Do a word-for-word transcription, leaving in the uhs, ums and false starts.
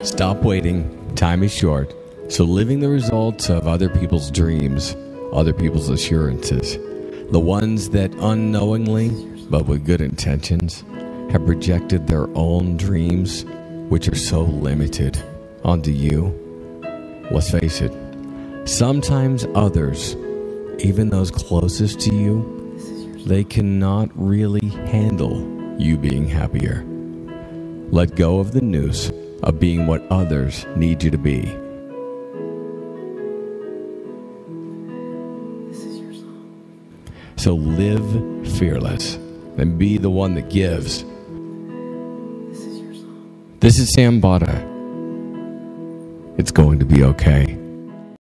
Stop waiting. Time is short. So living the results of other people's dreams, other people's assurances, the ones that unknowingly, but with good intentions, have projected their own dreams, which are so limited, onto you. Let's face it, sometimes others, even those closest to you, they cannot really handle you being happier. Let go of the noose of being what others need you to be. So live fearless and be the one that gives. This is Sam Botta. It's going to be okay.